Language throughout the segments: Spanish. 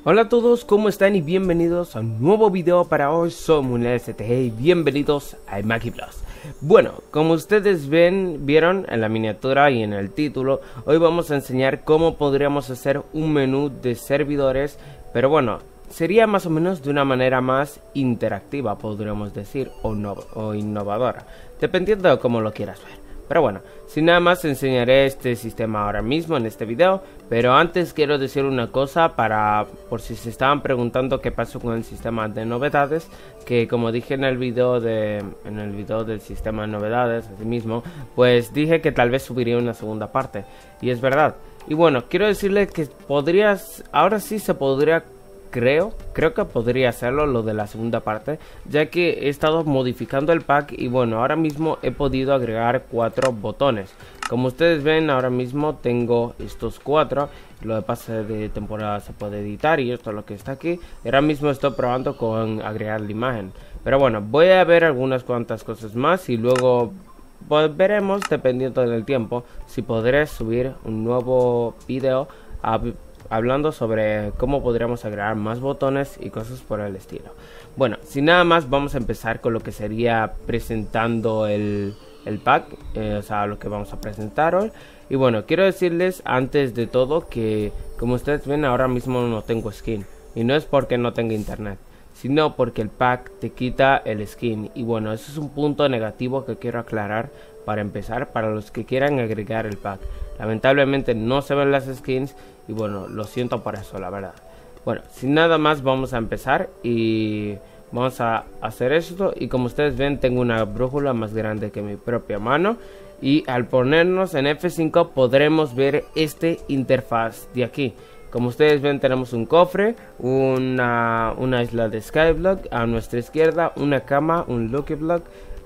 Hola a todos, ¿cómo están? Y bienvenidos a un nuevo video para hoy. Soy Munel STG y bienvenidos a Maki Plus. Bueno, como ustedes vieron en la miniatura y en el título, hoy vamos a enseñar cómo podríamos hacer un menú de servidores, pero bueno, sería más o menos de una manera más interactiva, podríamos decir, o innovadora, dependiendo de cómo lo quieras ver. Pero bueno, sin nada más enseñaré este sistema ahora mismo en este video. Pero antes quiero decir una cosa por si se estaban preguntando qué pasó con el sistema de novedades. Que como dije en el video del sistema de novedades, así mismo, pues dije que tal vez subiría una segunda parte. Y es verdad. Y bueno, quiero decirle que ahora sí se podría. Creo que podría hacerlo lo de la segunda parte, ya que he estado modificando el pack y bueno, ahora mismo he podido agregar 4 botones. Como ustedes ven, ahora mismo tengo estos 4. Lo de pase de temporada se puede editar y esto es lo que está aquí. Y ahora mismo estoy probando con agregar la imagen. Pero bueno, voy a ver algunas cuantas cosas más y luego pues, veremos, dependiendo del tiempo, si podré subir un nuevo video hablando sobre cómo podríamos agregar más botones y cosas por el estilo. Bueno, sin nada más, vamos a empezar con lo que sería presentando el pack, o sea, lo que vamos a presentar hoy. Y bueno, quiero decirles antes de todo que, como ustedes ven, ahora mismo no tengo skin. Y no es porque no tenga internet, sino porque el pack te quita el skin. Y bueno, eso es un punto negativo que quiero aclarar para empezar, para los que quieran agregar el pack. Lamentablemente no se ven las skins y bueno, lo siento por eso, la verdad. Bueno, sin nada más vamos a empezar y vamos a hacer esto. Y como ustedes ven, tengo una brújula más grande que mi propia mano. Y al ponernos en F5 podremos ver este interfaz de aquí. Como ustedes ven, tenemos un cofre, una isla de Skyblock a nuestra izquierda, una cama, un Lucky Block,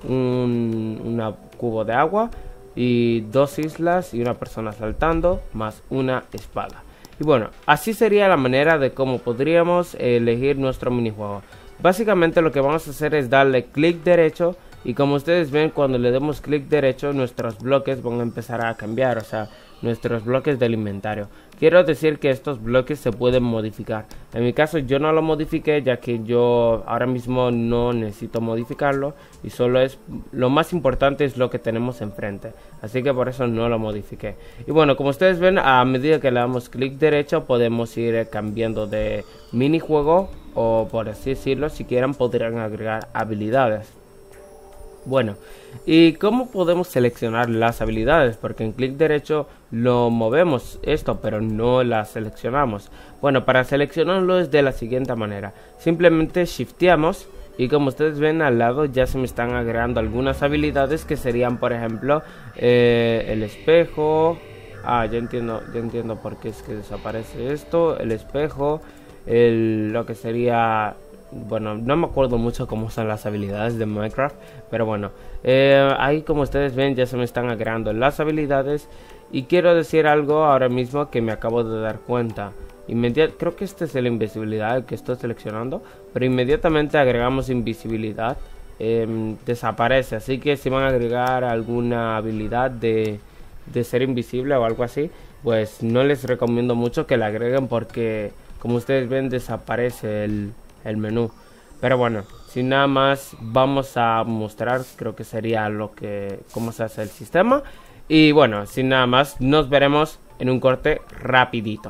un cubo de agua y 2 islas y una persona saltando más una espada. Y bueno, así sería la manera de cómo podríamos elegir nuestro minijuego. Básicamente lo que vamos a hacer es darle clic derecho y como ustedes ven, cuando le demos clic derecho nuestros bloques van a empezar a cambiar, o sea, nuestros bloques del inventario. Quiero decir que estos bloques se pueden modificar. En mi caso yo no lo modifiqué, ya que yo ahora mismo no necesito modificarlo y solo es lo más importante es lo que tenemos enfrente, así que por eso no lo modifiqué. Y bueno, como ustedes ven, a medida que le damos clic derecho podemos ir cambiando de minijuego, o por así decirlo, si quieren podrían agregar habilidades. Bueno, ¿y cómo podemos seleccionar las habilidades? Porque en clic derecho lo movemos esto, pero no las seleccionamos. Bueno, para seleccionarlo es de la siguiente manera. Simplemente shifteamos y como ustedes ven al lado ya se me están agregando algunas habilidades que serían, por ejemplo, el espejo. Ya entiendo por qué es que desaparece esto. El espejo, lo que sería... Bueno, no me acuerdo mucho cómo son las habilidades de Minecraft, pero bueno, ahí como ustedes ven ya se me están agregando las habilidades. Y quiero decir algo ahora mismo que me acabo de dar cuenta. Creo que este es el invisibilidad el que estoy seleccionando, pero inmediatamente agregamos invisibilidad, desaparece. Así que si van a agregar alguna habilidad de ser invisible o algo así, pues no les recomiendo mucho que la agreguen porque como ustedes ven desaparece el menú. Pero bueno, sin nada más vamos a mostrar, creo que sería cómo se hace el sistema. Y bueno, sin nada más nos veremos en un corte rapidito.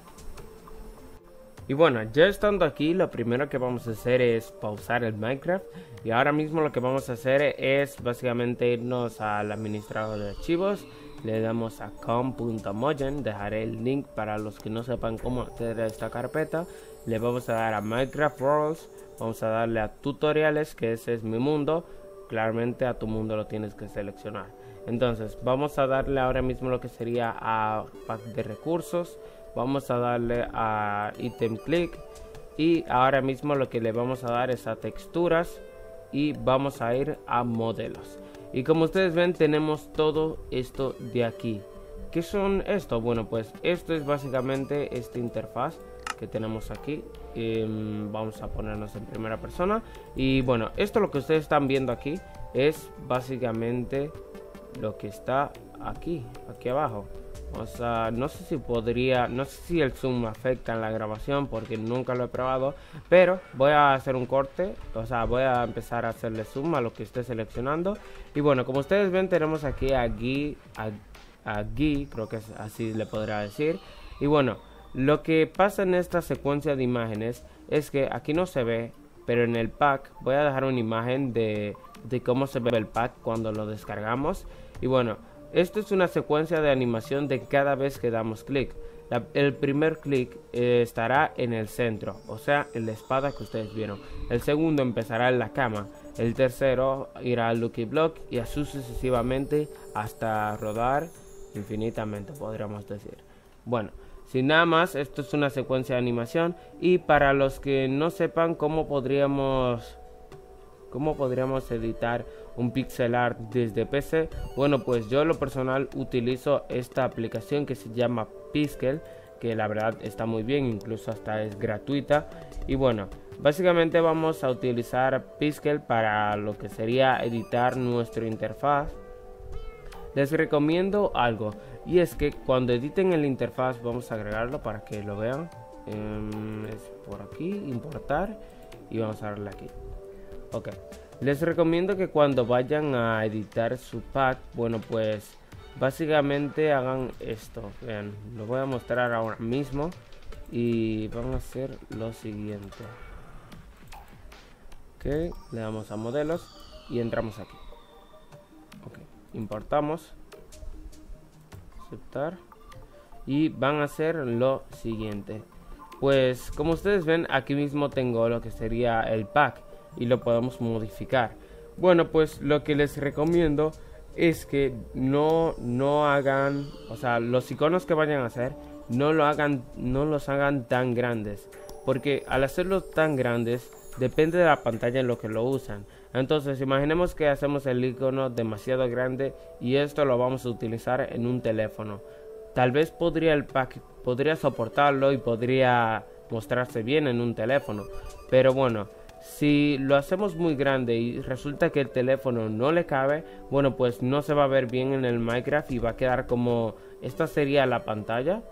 Y bueno, ya estando aquí, lo primero que vamos a hacer es pausar el Minecraft. Y ahora mismo lo que vamos a hacer es básicamente irnos al administrador de archivos. Le damos a com.mojen, dejaré el link para los que no sepan cómo acceder a esta carpeta. Le vamos a dar a Minecraft Worlds, vamos a darle a tutoriales, que ese es mi mundo. Claramente a tu mundo lo tienes que seleccionar. Entonces vamos a darle ahora mismo lo que sería a pack de recursos. Vamos a darle a item click y ahora mismo lo que le vamos a dar es a texturas y vamos a ir a modelos. Y como ustedes ven tenemos todo esto de aquí. ¿Qué son esto? Bueno, pues esto es básicamente esta interfaz que tenemos aquí. Vamos a ponernos en primera persona. Y bueno, esto lo que ustedes están viendo aquí es básicamente lo que está aquí abajo. O sea, no sé si podría, no sé si el zoom afecta en la grabación porque nunca lo he probado, pero voy a hacer un corte, o sea, voy a empezar a hacerle zoom a lo que esté seleccionando. Y bueno, como ustedes ven, tenemos aquí a Guy, creo que es así le podrá decir. Y bueno, lo que pasa en esta secuencia de imágenes es que aquí no se ve, pero en el pack voy a dejar una imagen de cómo se ve el pack cuando lo descargamos. Y bueno, esto es una secuencia de animación de cada vez que damos clic. El primer clic estará en el centro, o sea, en la espada que ustedes vieron. El segundo empezará en la cama. El tercero irá al Lucky Block y así sucesivamente hasta rodar infinitamente, podríamos decir. Bueno, sin nada más, esto es una secuencia de animación. Y para los que no sepan cómo podríamos editar un pixel art desde PC, bueno, pues yo en lo personal utilizo esta aplicación que se llama Piskel, que la verdad está muy bien, incluso hasta es gratuita. Y bueno, básicamente vamos a utilizar Piskel para lo que sería editar nuestra interfaz. Les recomiendo algo, y es que cuando editen el interfaz, vamos a agregarlo para que lo vean. Es por aquí, importar, y vamos a darle aquí. Ok, les recomiendo que cuando vayan a editar su pack, bueno, pues básicamente hagan esto. Vean, lo voy a mostrar ahora mismo y vamos a hacer lo siguiente. Ok, le damos a modelos y entramos aquí. Ok, importamos, aceptar, y van a hacer lo siguiente. Pues como ustedes ven, aquí mismo tengo lo que sería el pack y lo podemos modificar. Bueno, pues lo que les recomiendo es que no hagan, o sea, los iconos que vayan a hacer, no los hagan tan grandes, porque al hacerlos tan grandes depende de la pantalla en lo que lo usan. Entonces imaginemos que hacemos el icono demasiado grande y esto lo vamos a utilizar en un teléfono. Tal vez el pack podría soportarlo y podría mostrarse bien en un teléfono, pero bueno, si lo hacemos muy grande y resulta que el teléfono no le cabe, bueno, pues no se va a ver bien en el Minecraft y va a quedar como esta sería la pantalla,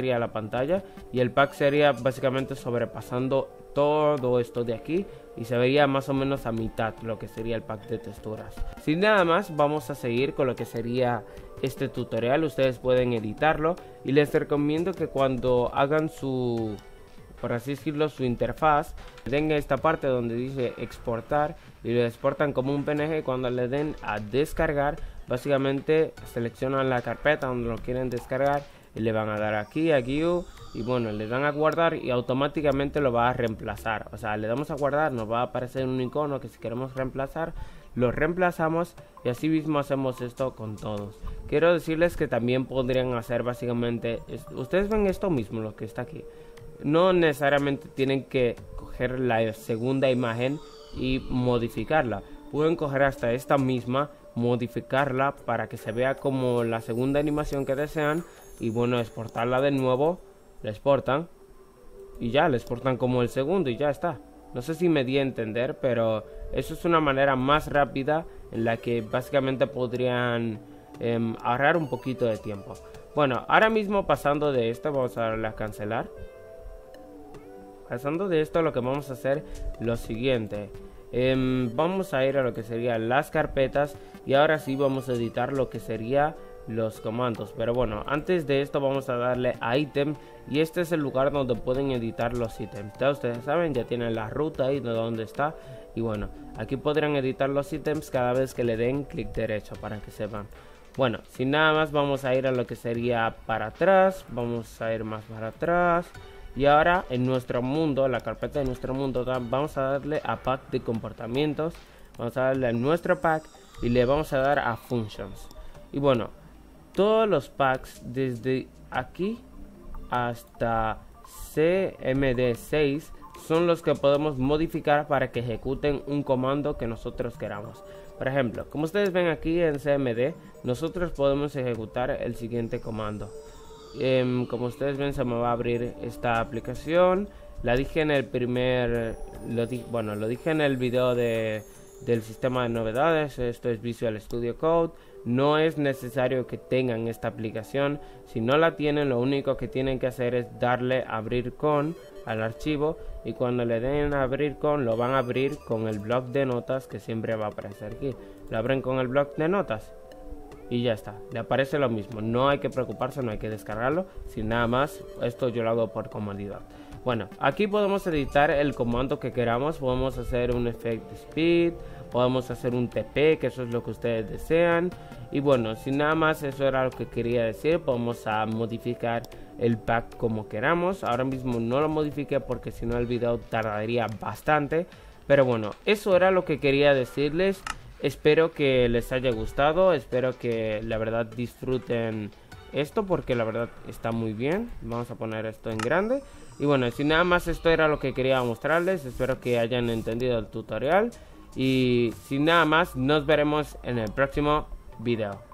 y el pack sería básicamente sobrepasando todo esto de aquí y se vería más o menos a mitad lo que sería el pack de texturas. Sin nada más, vamos a seguir con lo que sería este tutorial. Ustedes pueden editarlo y les recomiendo que cuando hagan su, por así decirlo, su interfaz, den esta parte donde dice exportar y lo exportan como un PNG. Cuando le den a descargar, básicamente seleccionan la carpeta donde lo quieren descargar y le van a dar aquí a View y bueno, le dan a guardar y automáticamente lo va a reemplazar. O sea, le damos a guardar, nos va a aparecer un icono que si queremos reemplazar, lo reemplazamos y así mismo hacemos esto con todos. Quiero decirles que también podrían hacer básicamente, ustedes ven esto mismo, lo que está aquí. No necesariamente tienen que coger la segunda imagen y modificarla. Pueden coger hasta esta misma, modificarla para que se vea como la segunda animación que desean y bueno, exportarla de nuevo. La exportan y ya, la exportan como el segundo y ya está. No sé si me di a entender, pero eso es una manera más rápida en la que básicamente podrían ahorrar un poquito de tiempo. Bueno, ahora mismo pasando de esto, vamos a darle a cancelar. Pasando de esto, lo que vamos a hacer lo siguiente. Vamos a ir a lo que serían las carpetas y ahora sí vamos a editar lo que sería los comandos. Pero bueno, antes de esto vamos a darle a ítem y este es el lugar donde pueden editar los ítems. Ya ustedes saben, ya tienen la ruta ahí de donde está y bueno, aquí podrán editar los ítems cada vez que le den clic derecho para que sepan. Bueno, sin nada más vamos a ir a lo que sería para atrás, vamos a ir más para atrás. Y ahora en nuestro mundo, en la carpeta de nuestro mundo, vamos a darle a pack de comportamientos. Vamos a darle a nuestro pack y le vamos a dar a functions. Y bueno, todos los packs desde aquí hasta CMD6 son los que podemos modificar para que ejecuten un comando que nosotros queramos. Por ejemplo, como ustedes ven aquí en CMD, nosotros podemos ejecutar el siguiente comando. Como ustedes ven, se me va a abrir esta aplicación. La dije en el primer, lo dije en el video de del sistema de novedades. Esto es Visual Studio Code. No es necesario que tengan esta aplicación. Si no la tienen, lo único que tienen que hacer es darle a abrir con al archivo, y cuando le den a abrir con, lo van a abrir con el bloc de notas que siempre va a aparecer aquí. Lo abren con el bloc de notas y ya está, le aparece lo mismo. No hay que preocuparse, no hay que descargarlo, sin nada más. Esto yo lo hago por comodidad. Bueno, aquí podemos editar el comando que queramos. Podemos hacer un effect speed, podemos hacer un TP, que eso es lo que ustedes desean. Y bueno, sin nada más, eso era lo que quería decir. Podemos modificar el pack como queramos. Ahora mismo no lo modifiqué porque si no el video tardaría bastante. Pero bueno, eso era lo que quería decirles. Espero que les haya gustado, espero que la verdad disfruten esto, porque la verdad está muy bien. Vamos a poner esto en grande. Y bueno, sin nada más, esto era lo que quería mostrarles. Espero que hayan entendido el tutorial. Y sin nada más, nos veremos en el próximo video.